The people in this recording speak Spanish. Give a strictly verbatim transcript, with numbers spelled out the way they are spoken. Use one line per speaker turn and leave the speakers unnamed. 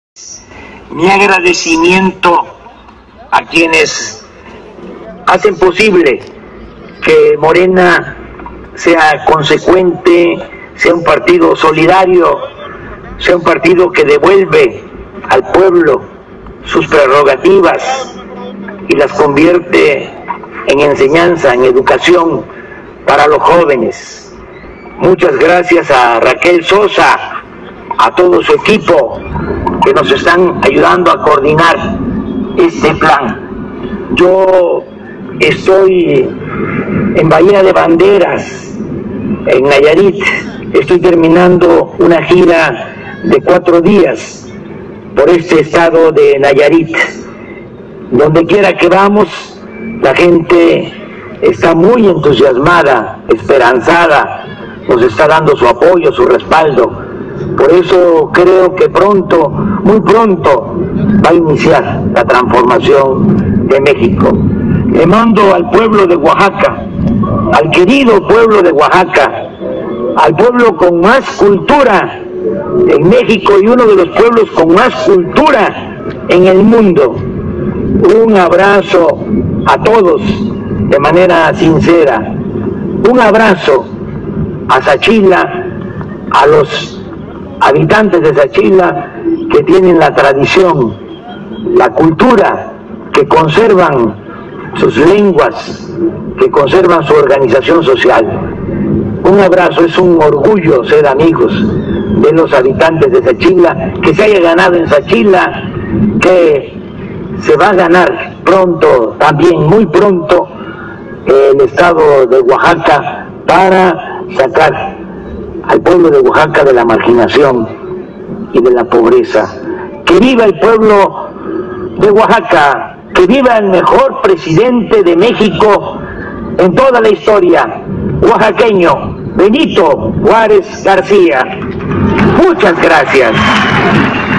Mi agradecimiento a quienes hacen posible que Morena sea consecuente, sea un partido solidario, sea un partido que devuelve al pueblo sus prerrogativas y las convierte en enseñanza, en educación para los jóvenes. Muchas gracias a Raquel Sosa, a todo su equipo que nos están ayudando a coordinar este plan. Yo estoy en Bahía de Banderas, en Nayarit. Estoy terminando una gira de cuatro días por este estado de Nayarit. Donde quiera que vamos, la gente está muy entusiasmada, esperanzada, nos está dando su apoyo, su respaldo. Por eso creo que pronto, muy pronto, va a iniciar la transformación de México. Le mando al pueblo de Oaxaca, al querido pueblo de Oaxaca, al pueblo con más cultura en México y uno de los pueblos con más cultura en el mundo. Un abrazo a todos de manera sincera. Un abrazo a Sachila, a los habitantes de Sachila que tienen la tradición, la cultura, que conservan sus lenguas, que conservan su organización social. Un abrazo, es un orgullo ser amigos de los habitantes de Sachila, que se haya ganado en Sachila, que se va a ganar pronto, también muy pronto, el estado de Oaxaca para sacar al pueblo de Oaxaca de la marginación y de la pobreza. ¡Que viva el pueblo de Oaxaca! ¡Que viva el mejor presidente de México en toda la historia! Oaxaqueño, Benito Juárez García. Muchas gracias.